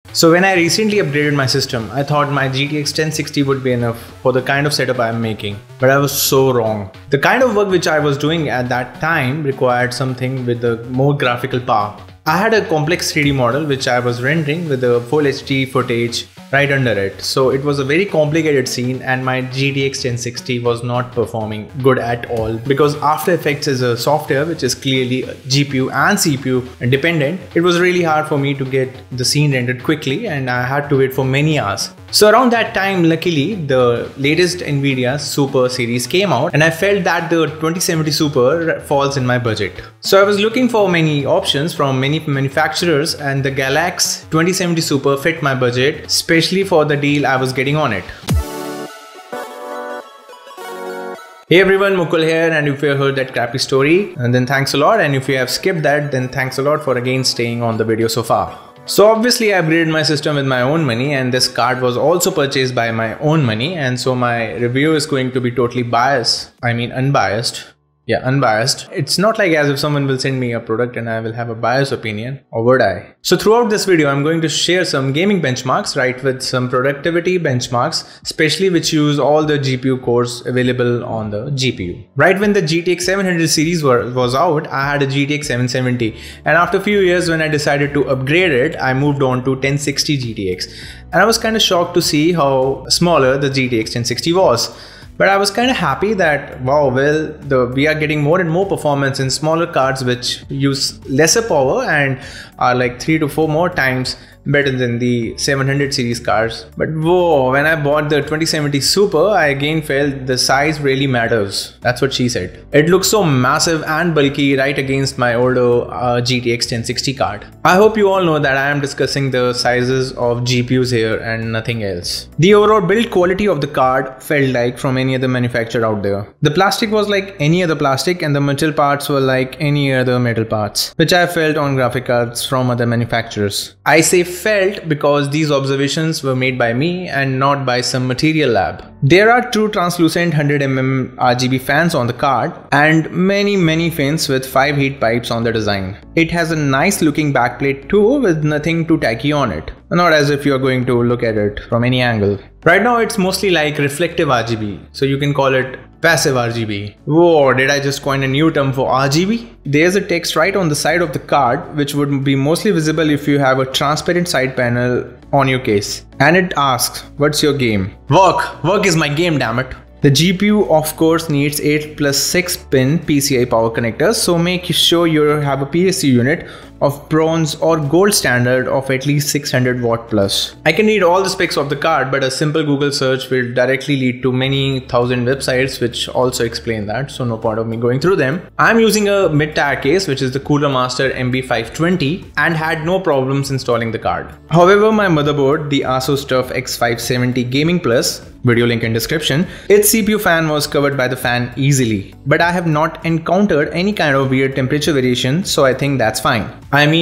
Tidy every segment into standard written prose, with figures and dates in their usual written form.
So when I recently upgraded my system, I thought my GTX 1060 would be enough for the kind of setup I am making, but I was so wrong. The kind of work which I was doing at that time required something with a more graphical power. I had a complex 3D model which I was rendering with the full HD footage right under it. So it was a very complicated scene and my GTX 1060 was not performing good at all, because After Effects is a software which is clearly GPU and CPU dependent. It was really hard for me to get the scene rendered quickly and I had to wait for many hours. So around that time, luckily, the latest Nvidia Super series came out and I felt that the 2070 Super falls in my budget. So I was looking for many options from many manufacturers and the Galax 2070 Super fit my budget, especially for the deal I was getting on it. Hey everyone, Mukul here, and if you heard that crappy story, and then thanks a lot, and if you have skipped that, then thanks a lot for again staying on the video so far. So obviously I upgraded my system with my own money, and this card was also purchased by my own money, and so my review is going to be totally unbiased. Yeah, unbiased. It's not like as if someone will send me a product and I will have a biased opinion, or would I? So throughout this video, I'm going to share some gaming benchmarks, right, with some productivity benchmarks, especially which use all the GPU cores available on the GPU. Right when the GTX 700 series was out, I had a GTX 770, and after a few years when I decided to upgrade it, I moved on to 1060 GTX. And I was kind of shocked to see how smaller the GTX 1060 was. But I was kind of happy that, wow, well, we are getting more and more performance in smaller cards which use lesser power and are like 3 to 4 more times better than the 700 series cards. But whoa, when I bought the 2070 Super, I again felt the size really matters. That's what she said. It looks so massive and bulky right against my older GTX 1060 card. I hope you all know that I am discussing the sizes of GPUs here and nothing else. The overall build quality of the card felt like from any other manufacturer out there. The plastic was like any other plastic and the metal parts were like any other metal parts, which I felt on graphic cards from other manufacturers. I say felt because these observations were made by me and not by some material lab. There are two translucent 100mm RGB fans on the card and many fins with 5 heat pipes on the design. It has a nice looking backplate too with nothing too tacky on it. Not as if you're going to look at it from any angle. Right now it's mostly like reflective RGB, so you can call it passive RGB. Whoa, did I just coin a new term for RGB? There's a text right on the side of the card which would be mostly visible if you have a transparent side panel on your case. And it asks, what's your game? Work is my game, damn it. The GPU of course needs 8+6 pin PCI power connectors, so make sure you have a PSU unit of bronze or gold standard of at least 600 watt plus. I can read all the specs of the card, but a simple Google search will directly lead to many thousand websites which also explain that, so no point of me going through them. I'm using a mid-tier case which is the Cooler Master MB520 and had no problems installing the card. However, my motherboard, the Asus TUF X570 Gaming Plus, video link in description, its CPU fan was covered by the fan easily. But I have not encountered any kind of weird temperature variation, so I think that's fine.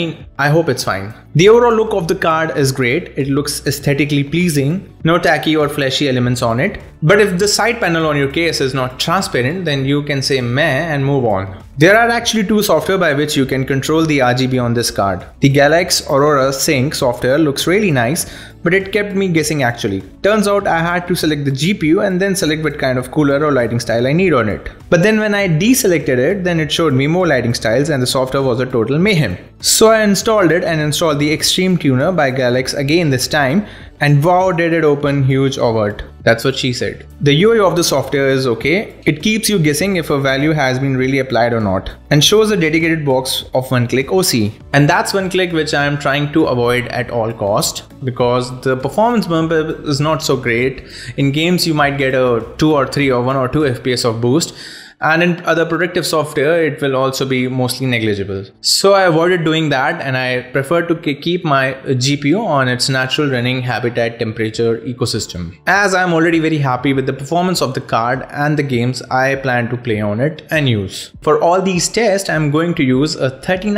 I hope it's fine. The overall look of the card is great. It looks aesthetically pleasing, no tacky or flashy elements on it. But if the side panel on your case is not transparent, then you can say meh and move on. There are actually two software by which you can control the RGB on this card. The Galax Aurora Sync software looks really nice, but it kept me guessing actually. Turns out I had to select the GPU and then select what kind of cooler or lighting style I need on it. But then when I deselected it, then it showed me more lighting styles and the software was a total mayhem. So I installed it and installed the Extreme Tuner by Galax again this time, and wow, did it open huge overt. That's what she said. The UI of the software is okay. It keeps you guessing if a value has been really applied or not, and shows a dedicated box of one-click OC. And that's one click which I am trying to avoid at all cost, because the performance bump is not so great. In games you might get a 2 or 3 or 1 or 2 FPS of boost, and in other productive software it will also be mostly negligible. So I avoided doing that and I prefer to keep my GPU on its natural running habitat temperature ecosystem, as I am already very happy with the performance of the card and the games I plan to play on it and use. For all these tests I am going to use a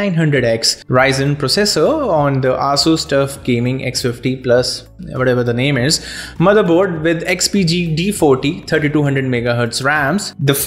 3900X Ryzen processor on the Asus TUF Gaming X50 Plus, whatever the name is, motherboard with XPG D40 3200MHz RAMs. The first game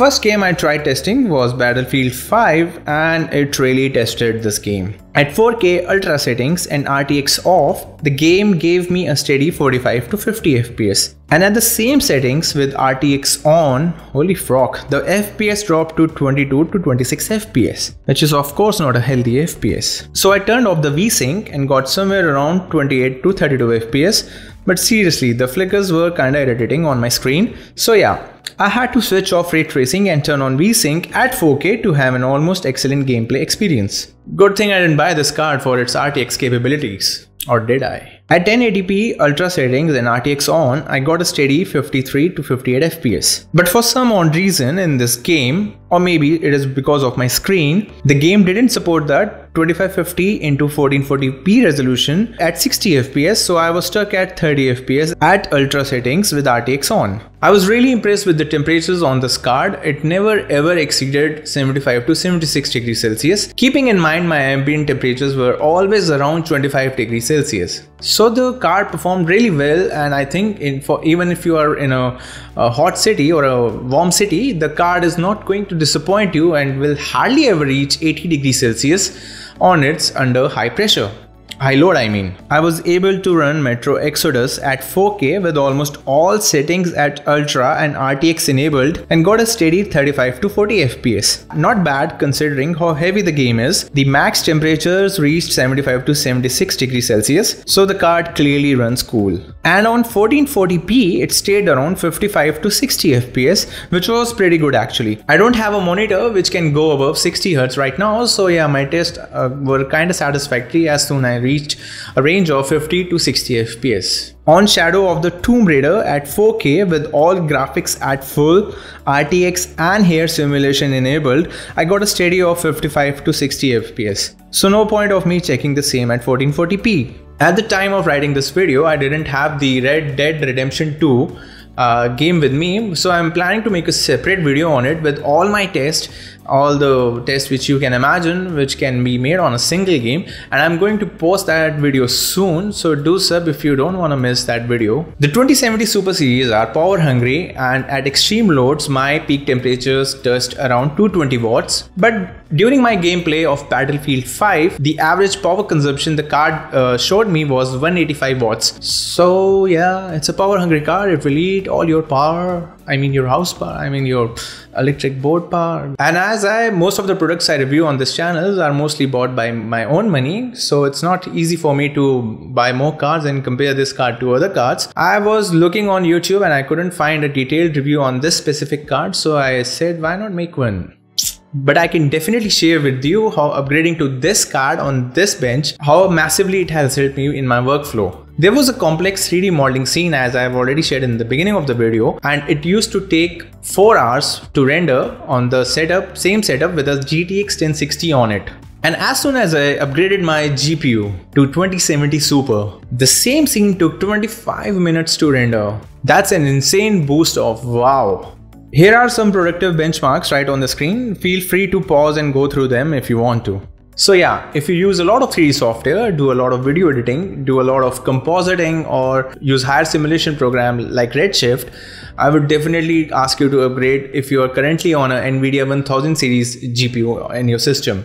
game I tried testing was Battlefield 5, and it really tested this game. At 4K ultra settings and RTX off, the game gave me a steady 45 to 50 FPS. And at the same settings with RTX on, holy frog, the FPS dropped to 22 to 26 FPS, which is of course not a healthy FPS. So I turned off the VSync and got somewhere around 28 to 32 FPS. But seriously, the flickers were kinda irritating on my screen. So yeah, I had to switch off ray tracing and turn on VSync at 4K to have an almost excellent gameplay experience. Good thing I didn't buy this card for its RTX capabilities. Or did I? At 1080p ultra settings and RTX on, I got a steady 53 to 58 FPS. But for some odd reason in this game, or maybe it is because of my screen, the game didn't support that 2550 into 1440p resolution at 60 FPS, so I was stuck at 30 FPS at ultra settings with RTX on. I was really impressed with the temperatures on this card. It never ever exceeded 75 to 76 degrees Celsius. Keeping in mind my ambient temperatures were always around 25 degrees Celsius. So the card performed really well, and I think even if you are in a hot city or a warm city, the card is not going to disappoint you and will hardly ever reach 80 degrees Celsius on its under high pressure. High load I mean. I was able to run Metro Exodus at 4K with almost all settings at Ultra and RTX enabled and got a steady 35 to 40 FPS. Not bad considering how heavy the game is. The max temperatures reached 75 to 76 degrees Celsius, so the card clearly runs cool. And on 1440p it stayed around 55 to 60 FPS, which was pretty good actually. I don't have a monitor which can go above 60 Hz right now, so yeah, my tests were kinda satisfactory as soon as I reached a range of 50 to 60 FPS. On Shadow of the Tomb Raider at 4K with all graphics at full, RTX and hair simulation enabled, I got a steady of 55 to 60 FPS. So no point of me checking the same at 1440p. At the time of writing this video, I didn't have the Red Dead Redemption 2 game with me, so I'm planning to make a separate video on it with all my tests, all the tests which you can imagine, which can be made on a single game, and I'm going to post that video soon, so do sub if you don't want to miss that video. The 2070 Super series are power hungry, and at extreme loads my peak temperatures touched around 220 watts, but during my gameplay of Battlefield 5, the average power consumption the card showed me was 185 watts. So yeah, it's a power hungry card. It will eat all your power, I mean your house power, I mean your electric board power. And as most of the products I review on this channel are mostly bought by my own money, so it's not easy for me to buy more cards and compare this card to other cards. I was looking on YouTube and I couldn't find a detailed review on this specific card, so I said why not make one. But I can definitely share with you how upgrading to this card on this bench, how massively it has helped me in my workflow. There was a complex 3D modeling scene, as I have already shared in the beginning of the video, and it used to take 4 hours to render on the same setup with a GTX 1060 on it. And as soon as I upgraded my GPU to 2070 Super, the same scene took 25 minutes to render. That's an insane boost of wow. Here are some productive benchmarks right on the screen. Feel free to pause and go through them if you want to. So yeah, if you use a lot of 3D software, do a lot of video editing, do a lot of compositing, or use higher simulation program like Redshift, I would definitely ask you to upgrade if you are currently on a NVIDIA 1000 series GPU in your system.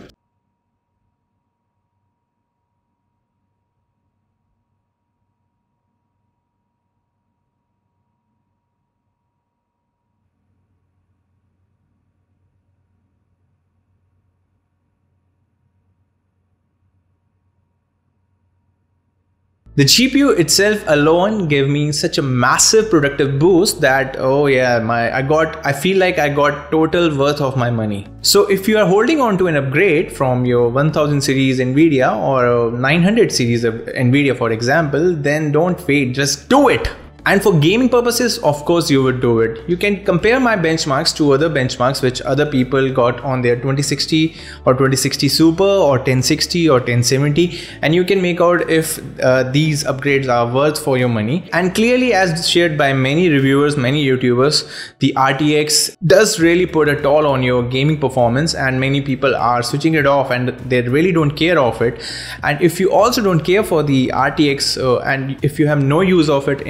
The GPU itself alone gave me such a massive productive boost that oh yeah, I feel like I got total worth of my money. So if you are holding on to an upgrade from your 1000 series Nvidia or 900 series of Nvidia for example, then don't wait, just do it. And for gaming purposes, of course you would do it. You can compare my benchmarks to other benchmarks which other people got on their 2060 or 2060 Super or 1060 or 1070, and you can make out if these upgrades are worth for your money. And clearly, as shared by many reviewers, many YouTubers, the RTX does really put a toll on your gaming performance, and many people are switching it off and they really don't care of it. And if you also don't care for the RTX and if you have no use of it in your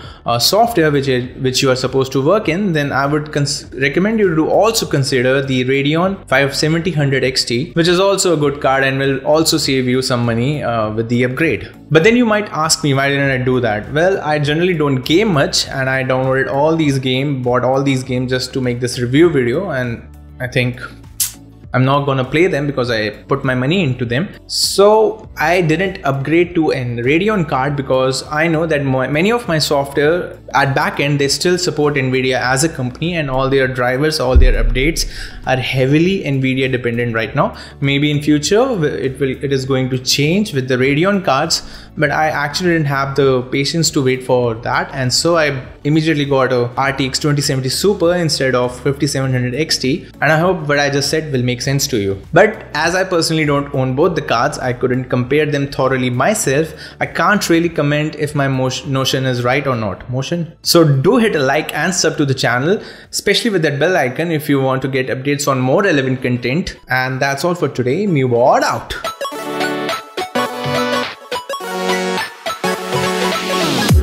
software which you are supposed to work in, then I would recommend you to also consider the Radeon 57000 XT, which is also a good card and will also save you some money with the upgrade. But then you might ask me, why didn't I do that? Well, I generally don't game much, and I downloaded all these games, bought all these games just to make this review video, and I think I'm not gonna play them because I put my money into them. So I didn't upgrade to a Radeon card because I know that many of my software at backend, they still support Nvidia as a company, and all their drivers, all their updates are heavily Nvidia dependent right now. Maybe in future it is going to change with the Radeon cards, but I actually didn't have the patience to wait for that, and so I immediately got a RTX 2070 Super instead of 5700 XT, and I hope what I just said will make sense to you. But as I personally don't own both the cards, I couldn't compare them thoroughly myself. I can't really comment if my notion is right or not. So do hit a like and sub to the channel, especially with that bell icon if you want to get updates on more relevant content. And that's all for today. Mewad out.